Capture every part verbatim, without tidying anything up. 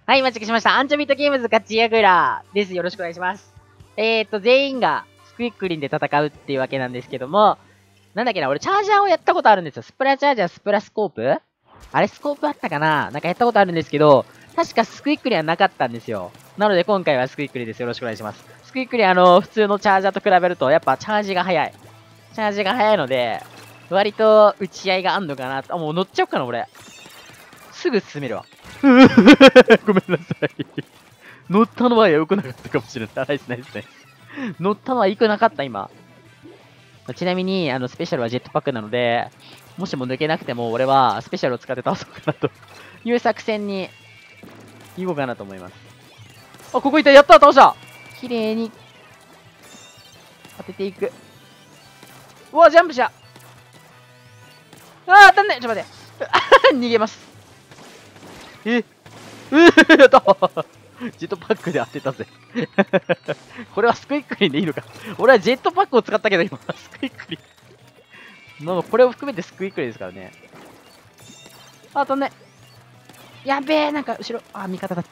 はい、待ちしました。アンチョビットゲームズガチヤグラです。よろしくお願いします。えーと、全員がスクイックリンで戦うっていうわけなんですけども、なんだっけな、俺チャージャーをやったことあるんですよ。スプラチャージャー、スプラスコープあれスコープあったかななんかやったことあるんですけど、確かスクイックリンはなかったんですよ。なので今回はスクイックリンです。よろしくお願いします。スクイックリンあの、普通のチャージャーと比べると、やっぱチャージが早い。チャージが早いので、割と打ち合いがあんのかなあ、もう乗っちゃおうかな、俺。すぐ進めるわ。ごめんなさい。乗ったのは良くなかったかもしれない。ナイスナイスナイス。乗ったのは良くなかった、今。ちなみに、あの、スペシャルはジェットパックなので、もしも抜けなくても、俺はスペシャルを使って倒そうかなという作戦に、行こうかなと思います。あ、ここいたやった倒した綺麗に、当てていく。うわ、ジャンプした。あー、当たんないちょっと待って。逃げます。えうーやったジェットパックで当てたぜ。これはスクイックリンでいいのか。俺はジェットパックを使ったけど、今、スクイックリン。まあ、これを含めてスクイックリンですからね。あ、飛んね。やべえ、なんか後ろ、あ、味方だった。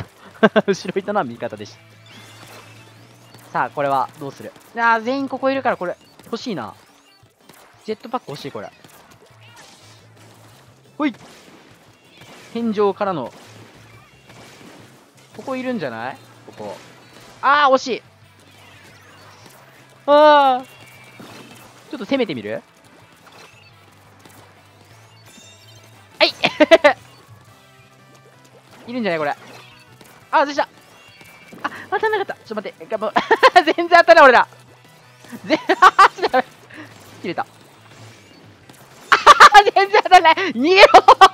後ろいたのは味方でした。さあ、これはどうする？あー、全員ここいるから、これ、欲しいな。ジェットパック欲しい、これ。ほい天井からの、ここいるんじゃない？ここ。あー、惜しい。あー。ちょっと攻めてみる？はいいるんじゃないこれ。あー、外した。あ、当たんなかった。ちょっと待って。頑張全然当たらない、俺ら。全然、あー、ダメ。切れた。全然当たらない。逃げろ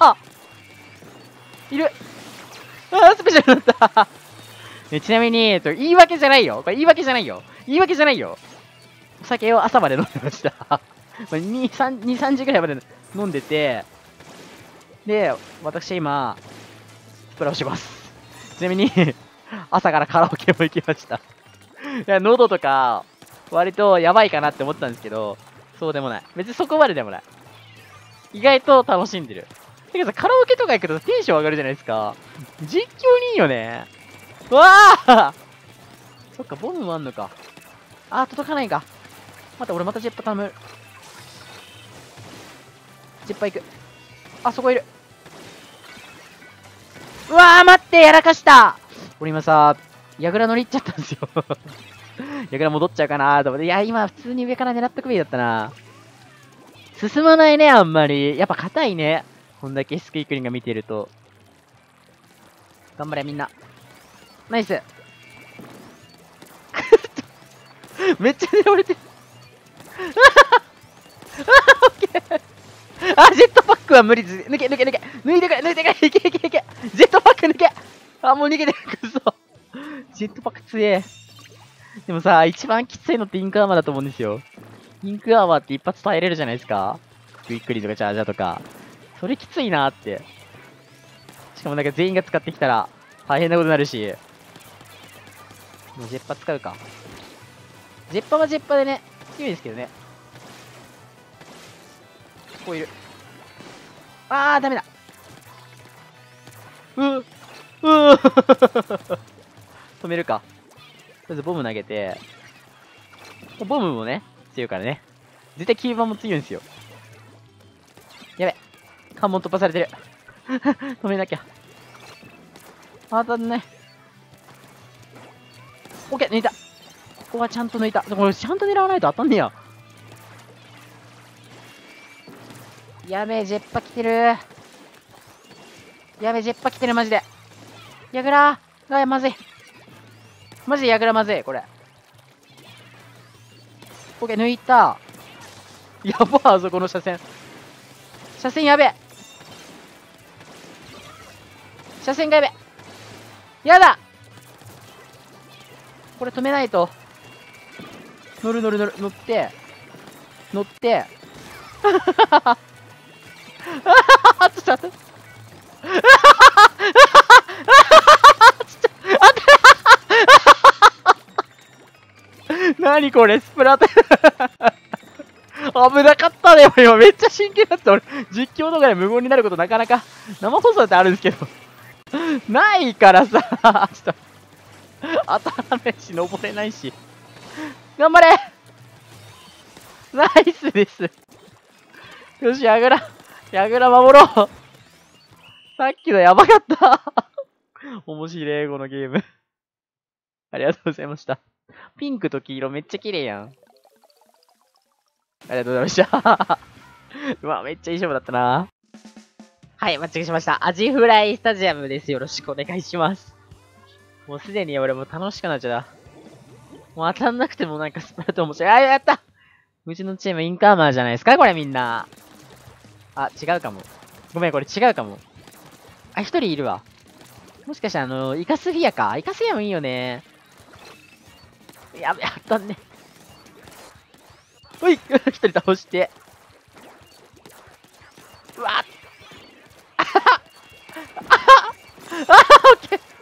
いる。あー、スペシャルだったえ。ちなみに、えっと、言い訳じゃないよ。これ言い訳じゃないよ。言い訳じゃないよ。お酒を朝まで飲んでました。に、さん、に、さんじぐらいまで飲んでて、で、私今、スプラをします。ちなみに、朝からカラオケも行きました。いや、喉とか、割とやばいかなって思ったんですけど、そうでもない。別にそこまででもない。意外と楽しんでる。てかさ、カラオケとか行くとテンション上がるじゃないですか。実況にいいよね。うわあそっか、ボムもあんのか。あー、届かないか。待って、俺またジェッパ頼む。ジェッパ行く。あ、そこいる。うわー、待って、やらかした俺今さ、ヤグラ乗り行っちゃったんですよ。ヤグラ戻っちゃうかなーと思って。いや、今普通に上から狙っとくべきだったな。進まないね、あんまり。やっぱ硬いね。こんだけスクイックリンが見てると。頑張れ、みんな。ナイス。めっちゃ狙われてる。あ、ジェットパックは無理です。抜け、抜け、抜け。抜いてくれ、抜いてくれ。いけ、いけ、いけ。ジェットパック抜け。あ、もう逃げてる。くそ。ジェットパック強え。でもさ、一番きついのってインクアーマーだと思うんですよ。インクアーマーって一発耐えれるじゃないですか。クイックリとかチャージャーとか。それきついなーって。しかもなんか全員が使ってきたら大変なことになるし。もうジェッパ使うか。ジェッパはジェッパでね、強いですけどね。ここいる。あー、ダメだ。ううう止めるか。とりあえずボム投げて。ボムもね、強いからね。絶対キーパーも強いんですよ。やべ。関門突破されてる。止めなきゃ。当たんない。オッケー、抜いた。ここはちゃんと抜いた。これちゃんと狙わないと当たんねや。やべえ、ジェッパ来てる。やべえ、ジェッパ来てる、マジで。ヤグラーがまずい。マジでヤグラまずい、これ。オッケー、抜いた。やば、あそこの車線。車線やべえ。車線がやべえ。やだこれ止めないと。乗る乗る乗る、乗って。乗って。あちょっと待って。何これスプラト危なかったね今めっちゃ真剣だった俺実況とかで無言になることなかなか生放送だってあるんですけどないからさ、ちょっと、当たらないし、登れないし。頑張れナイスです。よし、やぐら、やぐら守ろう。さっきのやばかった。面白い、このゲーム。ありがとうございました。ピンクと黄色めっちゃ綺麗やん。ありがとうございました。うわ、めっちゃいい勝負だったな。はい、間違えしました。アジフライスタジアムです。よろしくお願いします。もうすでに俺も楽しくなっちゃった。もう当たんなくてもなんかスプラトン面白い。あ、やったうちのチームインカーマーじゃないですかこれみんな。あ、違うかも。ごめん、これ違うかも。あ、一人いるわ。もしかしてあの、イカスフィアか。イカスフィアもいいよね。やべ、当たんね。ほい一人倒して。うわっあははあははあはオッケー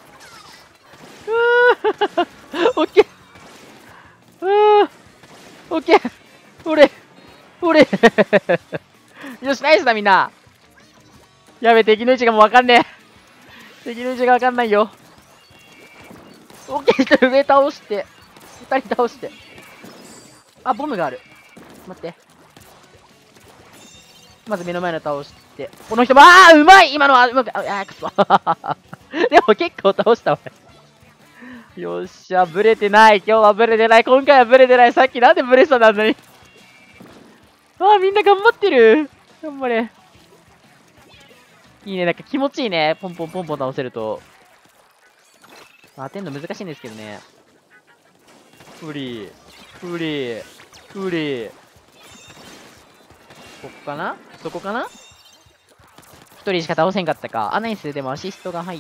うーオッケーうーオッケーほれほれよし、ナイスだみんな。やべ、敵の位置がもうわかんねえ。敵の位置がわかんないよ。オッケー、一人上倒して。二人倒して。あ、ボムがある。待って。まず目の前の倒して。この人も、ああうまい今のはうまく、ああ、くそ。でも結構倒したわ。よっしゃ、ブレてない。今日はブレてない。今回はブレてない。さっきなんでブレそうなんだに。ああ、みんな頑張ってる。頑張れ。いいね。なんか気持ちいいね。ポンポンポンポン倒せると。当てんの難しいんですけどね。フリー。フリー。フリー。ここかなそこかな一人しか倒せんかったか。あ、ナイス。でもアシストが入った。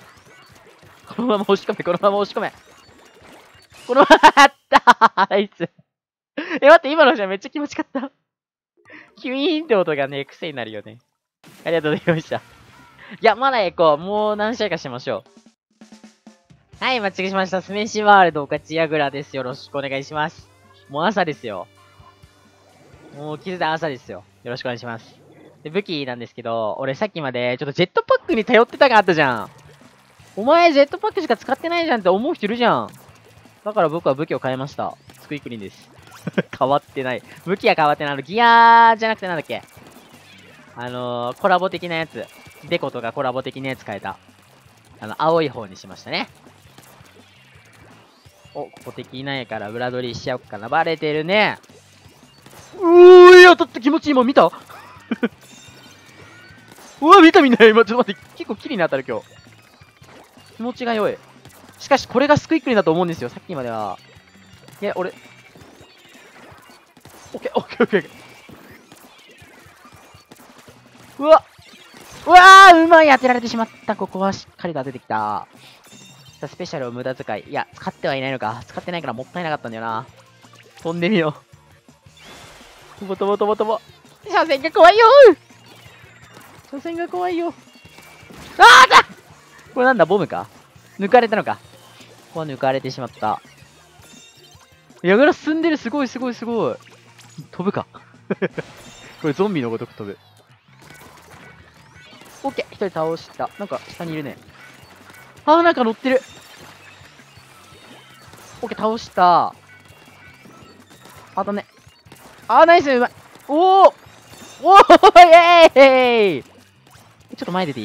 このまま押し込め、このまま押し込め。このままやったナイス。え、待って、今のじゃめっちゃ気持ちよかった。キュイーンって音がね、癖になるよね。ありがとうございました。いや、まだ行こう。もう何試合かしましょう。はい、間違えしました。スメシワールド勝ちやぐらです。よろしくお願いします。もう朝ですよ。もう気づいたら朝ですよ。よろしくお願いします。で、武器なんですけど、俺さっきまでちょっとジェットパックに頼ってたがあったじゃん。お前ジェットパックしか使ってないじゃんって思う人いるじゃん。だから僕は武器を変えました。スクイックリンです。変わってない。武器は変わってない。あの、ギアじゃなくてなんだっけ。あのー、コラボ的なやつ。デコとかコラボ的なやつ変えた。あの、青い方にしましたね。お、ここ敵いないから裏取りしちゃおっかな。バレてるね。うーい、当たった気持ちいいもん見たうわ、見たみんな。今、ちょっと待って。結構キリに当たる今日。気持ちが良い。しかし、これがスクイックリンだと思うんですよ。さっきまでは。いや、俺。オッケー、オッケー、オッケー。うわうわーうまい当てられてしまった。ここはしっかりと当ててきた。スペシャルを無駄遣い。いや、使ってはいないのか。使ってないからもったいなかったんだよな。飛んでみよう。とぼとぼとぼとぼ。車線が怖いよー車線が怖いよ。あーだこれなんだボムか抜かれたのか。ここは抜かれてしまった。矢倉進んでる。すごいすごいすごい。飛ぶか。これゾンビのごとく飛ぶ。オッケー、一人倒した。なんか下にいるね。あー、なんか乗ってる。オッケー、倒した。あとね。あー、ナイス、うまい。おーおーイェーイちょっと前出てい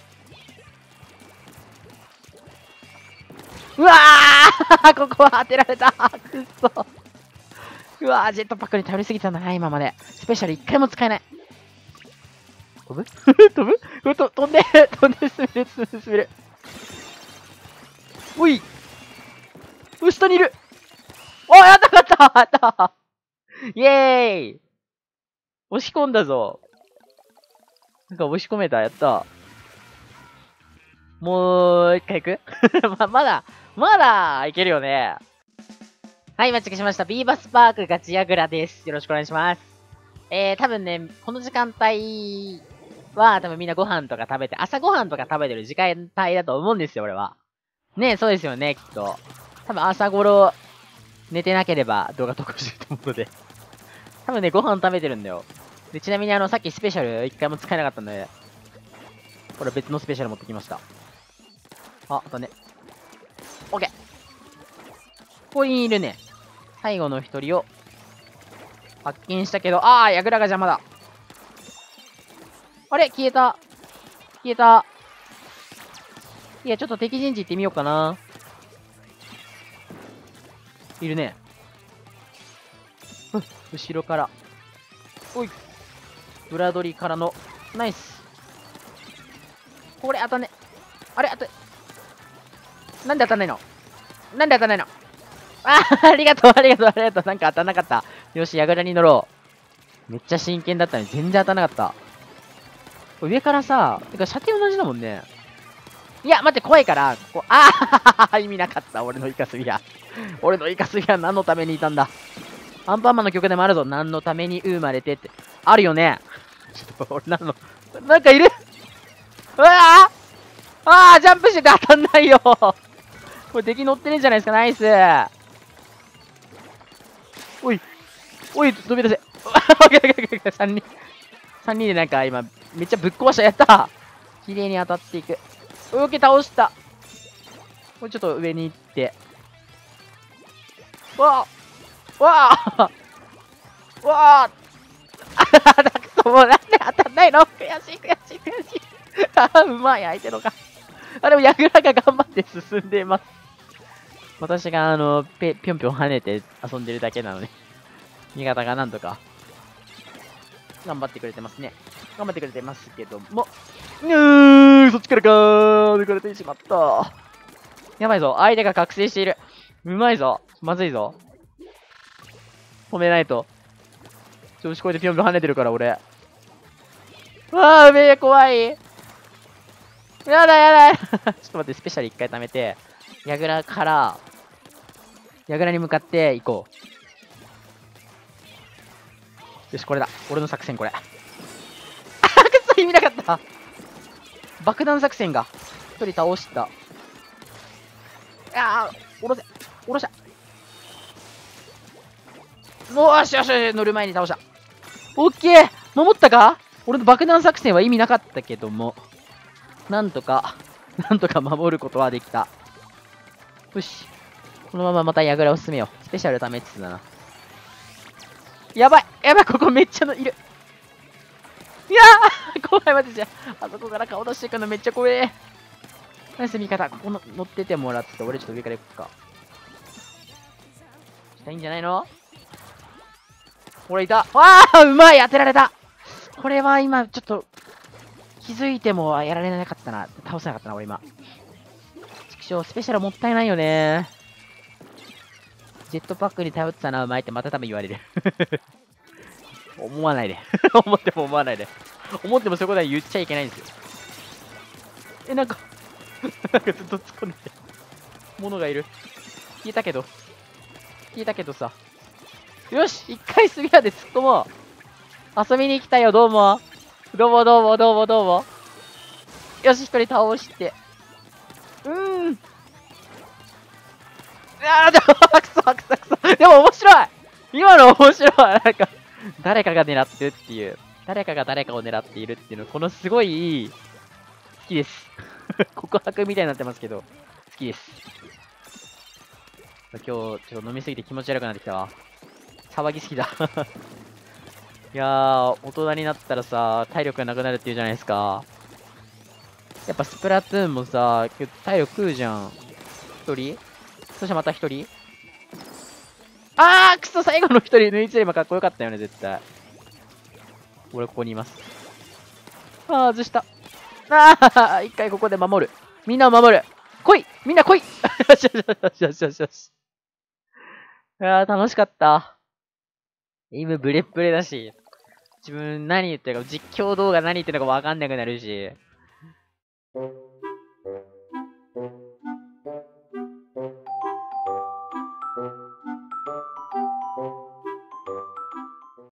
いうわーここは当てられたくっそうわージェットパックに頼りすぎたんだな、今まで。スペシャル一回も使えない。飛ぶ飛ぶこれと飛んで飛んで進める進める進める。おいお下にいる。おやったやったやったイェーイ押し込んだぞ。なんか押し込めた。やった。もう一回行くま、まだ、まだいけるよね。はい、間違えしました。ビーバスパークガチヤグラです。よろしくお願いします。えー、多分ね、この時間帯は多分みんなご飯とか食べて、朝ご飯とか食べてる時間帯だと思うんですよ、俺は。ね、そうですよね、きっと。多分朝頃、寝てなければ動画投稿してると思うので。多分ね、ご飯食べてるんだよ。で、ちなみにあの、さっきスペシャル一回も使えなかったんで、 これ別のスペシャル持ってきました。あ、あとね。オッケー。ここにいるね。最後の一人を発見したけど、あー、ヤグラが邪魔だ。あれ消えた。消えた。いや、ちょっと敵陣地行ってみようかな。いるね。後ろから。おい。裏取りからの、ナイス。これ当たんね。あれ当た、なんで当たんないのなんで当たんないのあー、ありがとう、ありがとう、ありがとう。なんか当たんなかった。よし、ヤグラに乗ろう。めっちゃ真剣だったのに全然当たんなかった。上からさ、てか射程同じだもんね。いや、待って、怖いから、ここ、ああ意味なかった。俺のイカスビア。俺のイカスビア何のためにいたんだ。アンパンマンの曲でもあるぞ。何のために生まれてって。あるよね。ちょっと、俺なの、なんかいるうわあああジャンプしてて当たんないよこれ敵乗ってねえじゃないですか。ナイス。おい。おい、飛び出せ。さんにん。さんにんでなんか今、めっちゃぶっ壊した。やった綺麗に当たっていく。オッケー、倒した。これちょっと上に行って。わあわあわああだくそ、もうなんで当たんないの悔しい悔しい悔しいああ、うまい相手のか。あ、でもヤグラが頑張って進んでいます。私があの、ぺ、ぴょんぴょん跳ねて遊んでるだけなのに。味方がなんとか、頑張ってくれてますね。頑張ってくれてますけども。うー、そっちからかー抜かれてしまった。やばいぞ。相手が覚醒している。うまいぞ。まずいぞ。止めないと。調子こいてぴょんぴょん跳ねてるから、俺。うわー、うめえ、怖い。やだやだちょっと待って、スペシャル一回貯めて、ヤグラから、ヤグラに向かって行こう。よし、これだ。俺の作戦、これ。あー、くそ、意味なかった。爆弾作戦が。一人倒した。ああ、おろせ、おろした。よしよしよし、乗る前に倒した。オッケー守ったか。俺の爆弾作戦は意味なかったけども、なんとか、なんとか守ることはできた。よし。このまままたヤグラを進めよう。スペシャルためつつだな。やばいやばいここめっちゃのいる。いやー怖いマジじゃ。あそこから顔出していくのめっちゃ怖え。ナイス味方。ここの乗っててもらって、俺ちょっと上から行くか。したいんじゃないの。これいた。わあうまい当てられた。これは今、ちょっと、気づいてもやられなかったな。倒せなかったな、俺今。畜生、スペシャルもったいないよね。ジェットパックに頼ってたな、うまいってまた多分言われる。思わないで。思っても思わないで。思ってもそういうことは言っちゃいけないんですよ。え、なんか、なんかずっと突っ込んでて。物がいる。消えたけど。消えたけどさ。よし一回スビアで突っ込もう。遊びに来たよ、どうも。どうもどうもどうもどうも。よし、一人倒して。うーん。あー、でも、くそくそくそ。でも面白い今の面白いなんか、誰かが狙ってるっていう。誰かが誰かを狙っているっていうの、このすごい、好きです。告白みたいになってますけど、好きです。今日、ちょっと飲みすぎて気持ち悪くなってきたわ。騒ぎすぎだ。いやー、大人になったらさ、体力がなくなるっていうじゃないですか。やっぱスプラトゥーンもさ、体力食うじゃん。一人そしてまた一人あーくそ最後の一人抜いちゃえばかっこよかったよね、絶対。俺ここにいます。あー、外した。あー、一回ここで守る。みんなを守る。来いみんな来いよしよしよしよしよしよし。いやー、楽しかった。今ブレッブレだし、自分何言ってるか、実況動画何言ってるのかわかんなくなるし。